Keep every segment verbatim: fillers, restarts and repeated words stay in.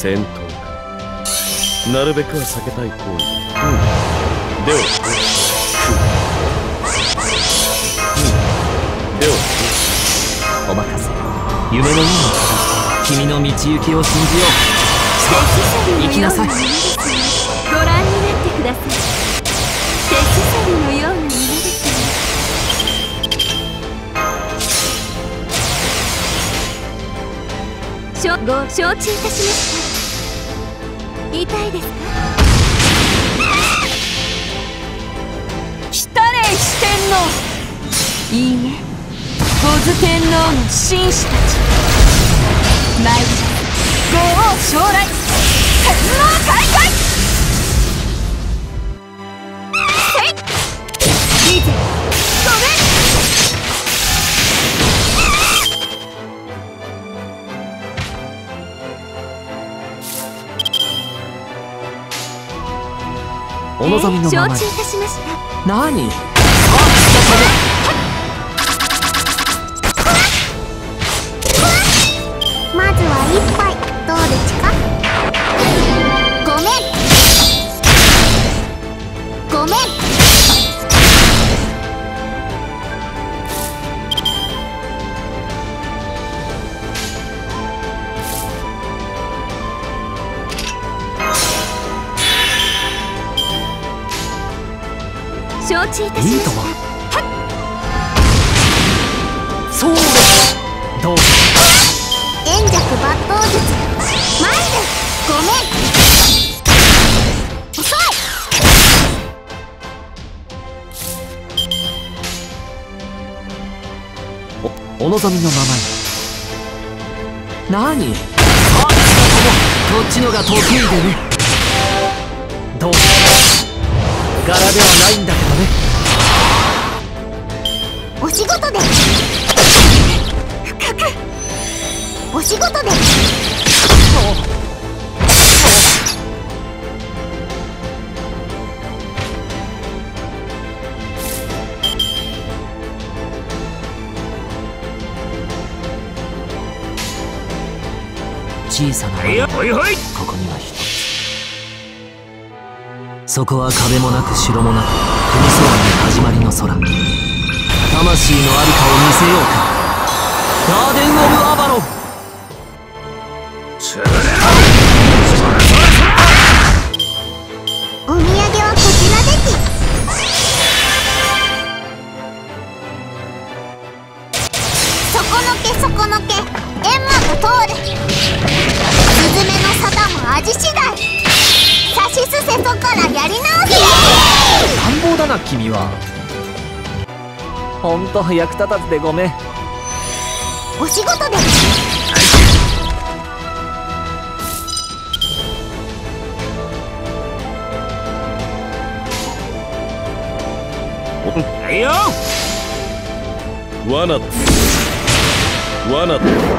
戦闘か。なるべくは避けたい行為だ。うん。では、うん、では、 お任せ。夢のような君の道行きを信じよう。行きなさい。 ご覧になってください。手すさりのようなものですね。しょご承知いたしました。痛いですか。シュタレン四天王。いいえ、ゴズ天皇の紳士たち。参りご王将来、天皇開会。せいリーゼごめん。 お望みのままに。 承知いたしました。 何？ まずは一杯どうですか。ごめんごめん。承知いたしました。 いいとも。そうです。どうぞ。 円弱抜刀術参る。ごめん遅い。 お、お望みのままに。何？あ、こっちのが得意でね。どう？柄ではないんだけどね。 お仕事で深くお仕事で。 小さな穴、ここには一つ。そこは壁もなく城もなく、国空の始まりの空。魂のありかを見せようか。ガーデン・オブ・アバロン。 お土産はこちらです。そこのけそこのけ閻魔が通る。スズメの沙汰も味次第。さしすせそからやり直せ。 乱暴だな君は。ほんと役立たずでごめん。 お仕事で。 はいよ。罠だ罠だ。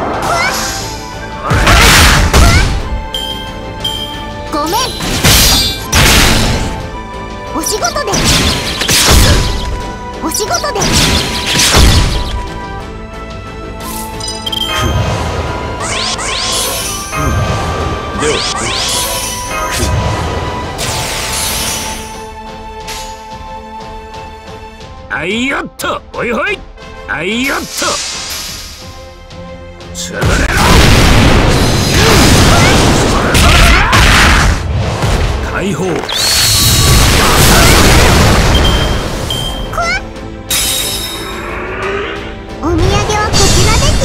ごめんお仕事でお仕事で。 ではあいよっとおいほい。あいよっと潰れろ。解放。 お土産はこちらです。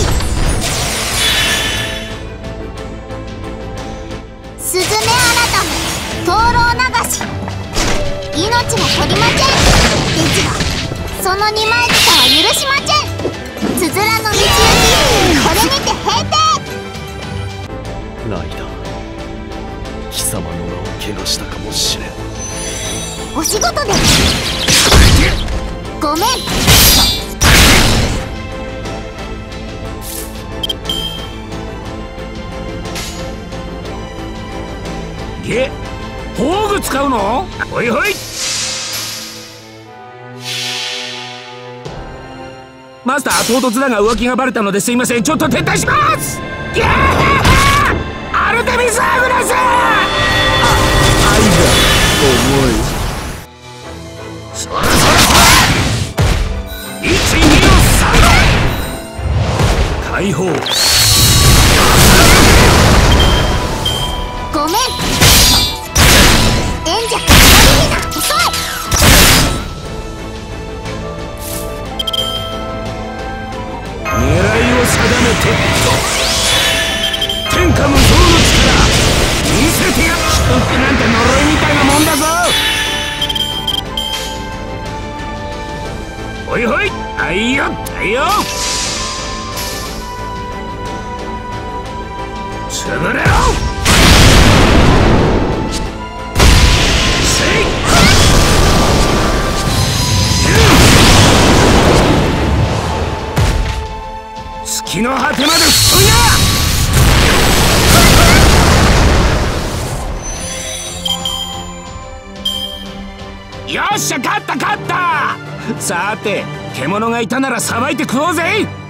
スズメ改め灯籠流し。命も取りません。ですがその二枚舌は許しません。つづらの道行きこれにて閉廷。 ライダー、貴様の名を汚したかもしれん。 お仕事でごめん。 げ宝具使うの。ほいほい。マスター、唐突だが浮気がバレたのですいません。ちょっと撤退します。ギャーアルテミス・アグラそらそらそらいちにのさん解放ごめん演者からみんな遅い狙いを定めて天下無双の力見せてやっ祝福なんて呪いみたいなもんだぞほいほいあいよ対応潰れろせい月の果てまで吹っ飛びなよっしゃ勝った勝ったさて獣がいたならさばいて食おうぜ